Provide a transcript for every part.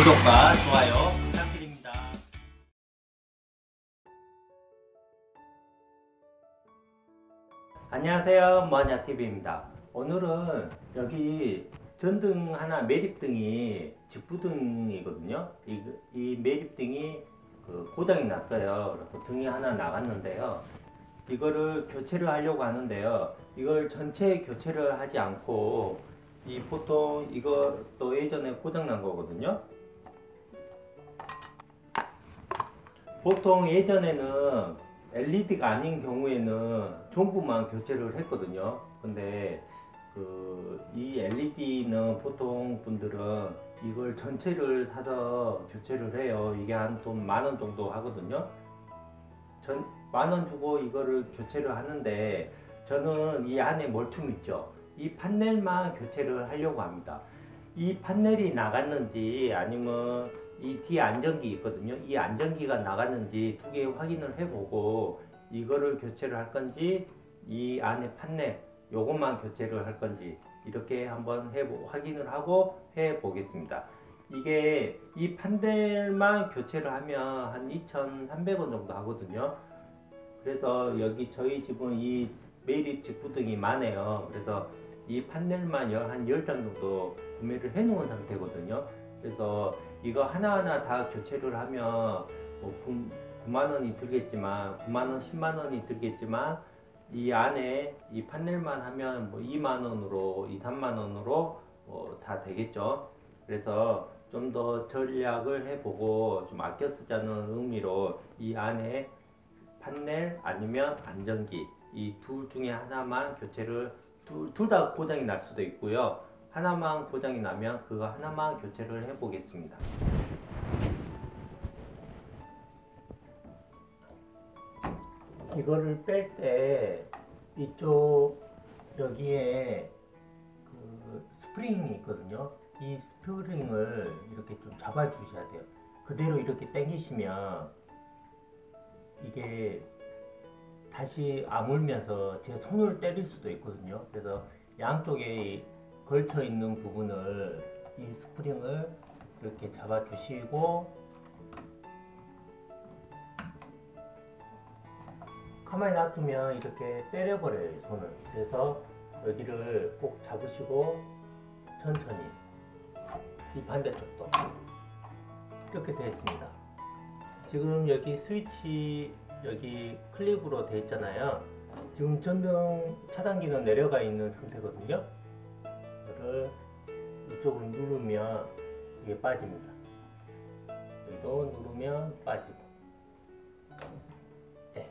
구독과 좋아요 부탁드립니다. 안녕하세요, 뭐하냐TV입니다. 오늘은 여기 전등 하나, 매립등이 직부등이거든요. 이 매립등이 고장이 났어요. 그래서 등이 하나 나갔는데요. 이거를 교체를 하려고 하는데요. 이걸 전체 교체를 하지 않고 보통 이것도 예전에 고장 난 거거든요. 보통 예전에는 LED가 아닌 경우에는 전구만 교체를 했거든요. 근데 이 LED는 보통 분들은 이걸 전체를 사서 교체를 해요. 이게 한 돈 10,000원 정도 하거든요. 10,000원 주고 이거를 교체를 하는데, 저는 이 안에 멀툼 있죠. 이 판넬만 교체를 하려고 합니다. 이 판넬이 나갔는지 아니면 이 뒤에 안전기 있거든요. 이 안전기가 나갔는지 두 개 확인을 해보고 이거를 교체를 할 건지, 이 안에 판넬 요것만 교체를 할 건지 이렇게 한번 확인을 하고 해 보겠습니다. 이게 이 판넬만 교체를 하면 한 2,300원 정도 하거든요. 그래서 여기 저희 집은 이 매립 직부등이 많아요. 그래서 이 판넬만 한 10장 정도 구매를 해 놓은 상태거든요. 그래서 이거 하나하나 다 교체를 하면 9만원이 들겠지만, 9만원, 10만원이 들겠지만, 이 안에 이 판넬만 하면 2만원으로, 2, 3만원으로 다 되겠죠. 그래서 좀 더 전략을 해보고 좀 아껴 쓰자는 의미로 이 안에 판넬 아니면 안전기, 이 둘 중에 하나만 교체를, 둘 다 고장이 날 수도 있고요. 하나만 고장이 나면 그거 하나만 교체를 해 보겠습니다. 이거를 뺄 때 이쪽 여기에 스프링이 있거든요. 이 스프링을 이렇게 좀 잡아 주셔야 돼요. 그대로 이렇게 당기시면 이게 다시 아물면서 제 손을 때릴 수도 있거든요. 그래서 양쪽에 걸쳐 있는 부분을, 이 스프링을 이렇게 잡아 주시고, 가만히 놔두면 이렇게 때려버려요, 손을. 그래서 여기를 꼭 잡으시고 천천히, 이 반대쪽도 이렇게 되어 있습니다. 지금 여기 스위치, 여기 클립으로 되어 있잖아요. 지금 전등 차단기는 내려가 있는 상태거든요. 이거를 이쪽으로 누르면 이게 빠집니다. 여기도 누르면 빠지고. 네.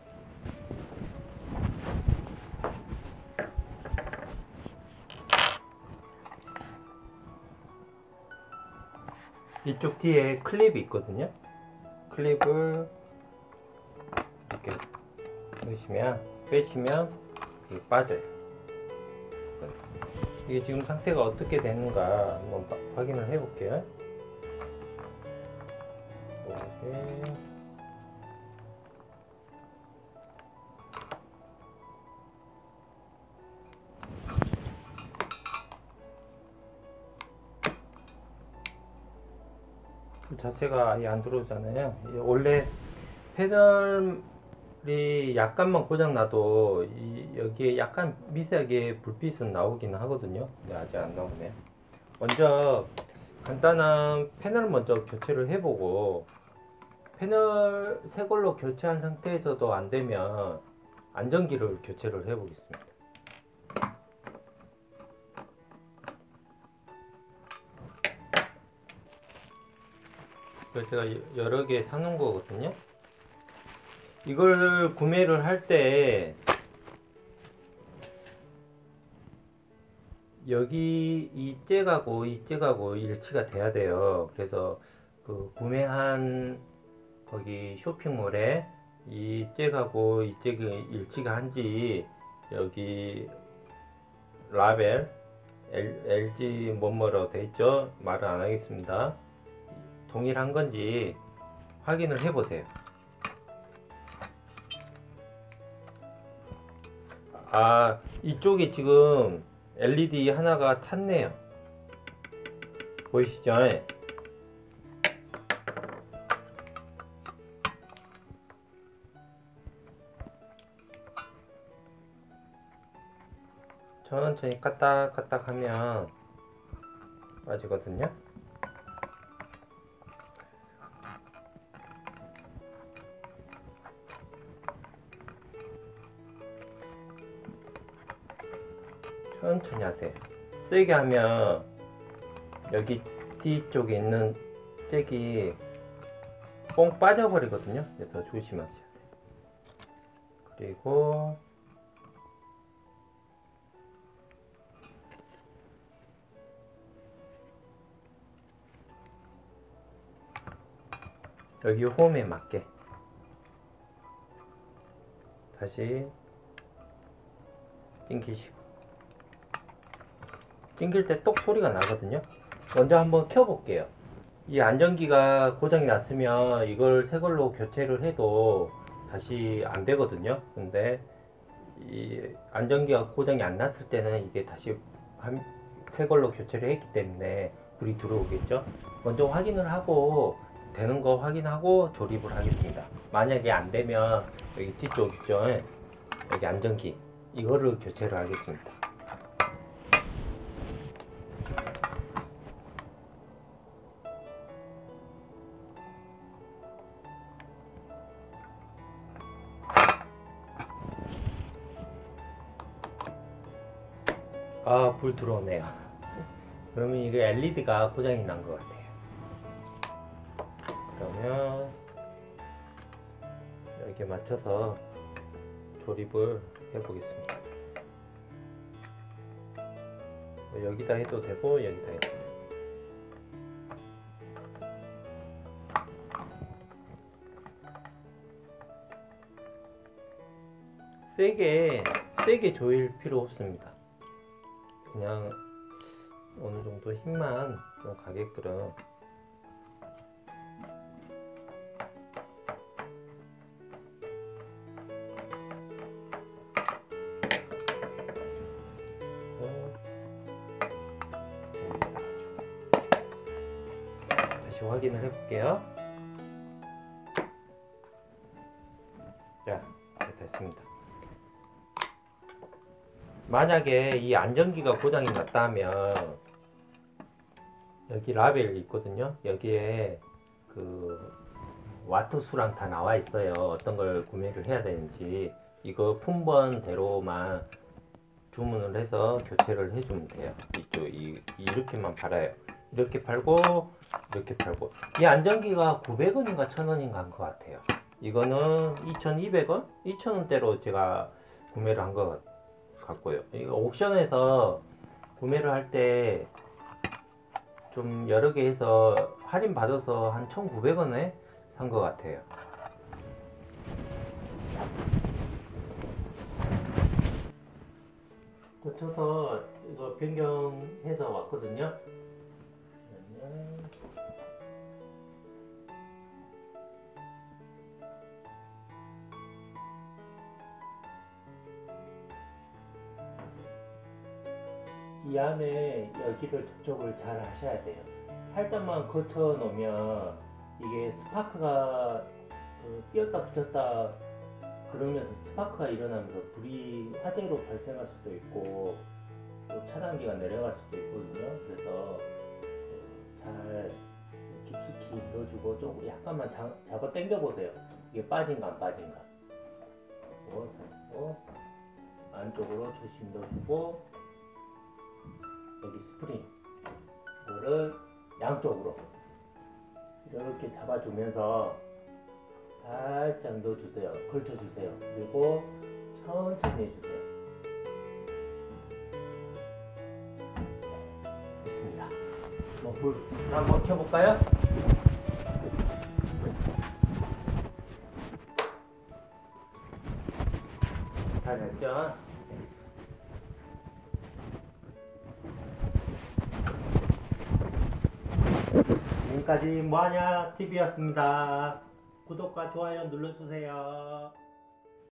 이쪽 뒤에 클립이 있거든요. 클립을 이렇게 넣으시면, 빼시면 이게 빠져요. 이게 지금 상태가 어떻게 되는가 한번 확인을 해 볼게요. 자체가 아예 안 들어오잖아요. 원래 패널이 약간만 고장 나도 여기에 약간 미세하게 불빛은 나오긴 하거든요. 근데 아직 안 나오네. 먼저 간단한 패널 먼저 교체를 해보고, 패널 새 걸로 교체한 상태에서도 안 되면 안전기를 교체를 해 보겠습니다. 제가 여러 개 사놓은 거거든요. 이걸 구매를 할 때 여기 이 잭하고 이 잭하고 일치가 돼야 돼요. 그래서 구매한 거기 쇼핑몰에 이 잭하고 이 잭이 일치가 한지, 여기 라벨 LG 뭐뭐라고 돼 있죠. 말을 안 하겠습니다. 동일한 건지 확인을 해 보세요. 이쪽에 지금 LED 하나가 탔네요. 보이시죠? 천천히 까딱까딱 하면 빠지거든요. 천천히 하세요. 세게 하면 여기 뒤쪽에 있는 잭이 뽕 빠져버리거든요. 그래서 조심하셔야 돼요. 그리고 여기 홈에 맞게 다시 찡기시고, 찡길 때 똑 소리가 나거든요. 먼저 한번 켜볼게요. 이 안전기가 고장이 났으면 이걸 새 걸로 교체를 해도 다시 안 되거든요. 근데 이 안전기가 고장이 안 났을 때는 이게 다시 새 걸로 교체를 했기 때문에 불이 들어오겠죠. 먼저 확인을 하고 되는 거 확인하고 조립을 하겠습니다. 만약에 안 되면 여기 뒤쪽 있죠, 여기 안전기, 이거를 교체를 하겠습니다. 아, 불 들어오네요. 그러면 이게 LED가 고장이 난 것 같아요. 그러면 여기에 맞춰서 조립을 해보겠습니다. 여기다 해도 되고 여기다 해도 되고. 세게 조일 필요 없습니다. 그냥 어느 정도 힘만 좀 가게끔. 다시 확인을 해볼게요. 자, 됐습니다. 만약에 이 안전기가 고장이 났다면 여기 라벨 있거든요. 여기에 그 와트 수랑 다 나와 있어요. 어떤 걸 구매를 해야 되는지. 이거 품번대로만 주문을 해서 교체를 해주면 돼요. 이쪽 이렇게만 팔아요. 이렇게 팔고 이렇게 팔고. 이 안전기가 900원인가 1000원인가 한 것 같아요. 이거는 2200원? 2000원대로 제가 구매를 한 것 같고요. 이거 옥션에서 구매를 할 때 좀 여러 개 해서 할인 받아서 한 1900원에 산 것 같아요. 고쳐서 이거 변경해서 왔거든요. 이 안에 여기를 접촉을 잘 하셔야 돼요. 살짝만 거쳐 놓으면 이게 스파크가 띄었다 붙였다 그러면서 스파크가 일어나면서 불이 화재로 발생할 수도 있고 또 차단기가 내려갈 수도 있거든요. 그래서 잘 깊숙이 넣어주고 조금 약간만 잡아 당겨 보세요. 이게 빠진가 안 빠진가. 잡고 안쪽으로 조심 넣어주고, 여기 스프링 이거를 양쪽으로 이렇게 잡아주면서 살짝 넣어주세요. 걸쳐주세요. 그리고 천천히 해주세요. 됐습니다. 불 한번 켜볼까요? 다 됐죠? 지금까지 뭐하냐 TV였습니다. 구독과 좋아요 눌러주세요.